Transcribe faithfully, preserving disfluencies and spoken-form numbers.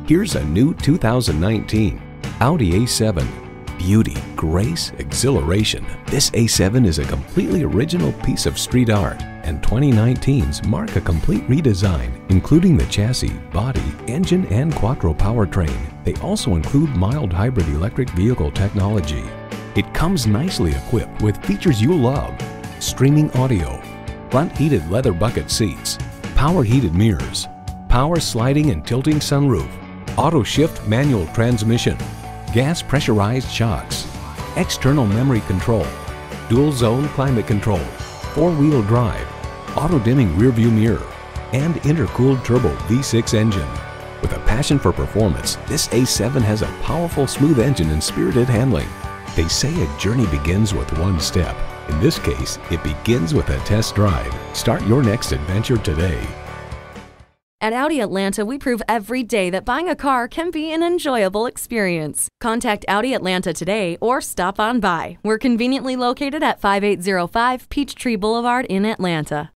Here's a new two thousand nineteen Audi A seven. Beauty, grace, exhilaration. This A seven is a completely original piece of street art, and twenty nineteens mark a complete redesign, including the chassis, body, engine, and quattro powertrain. They also include mild hybrid electric vehicle technology. It comes nicely equipped with features you love: streaming audio, front heated leather bucket seats, power heated mirrors, power sliding and tilting sunroof, auto shift manual transmission, gas pressurized shocks, external memory control, dual zone climate control, four-wheel drive, auto dimming rear view mirror, and intercooled turbo V six engine. With a passion for performance, this A seven has a powerful, smooth engine and spirited handling. They say a journey begins with one step. In this case, it begins with a test drive. Start your next adventure today. At Audi Atlanta, we prove every day that buying a car can be an enjoyable experience. Contact Audi Atlanta today or stop on by. We're conveniently located at five eight zero five Peachtree Boulevard in Atlanta.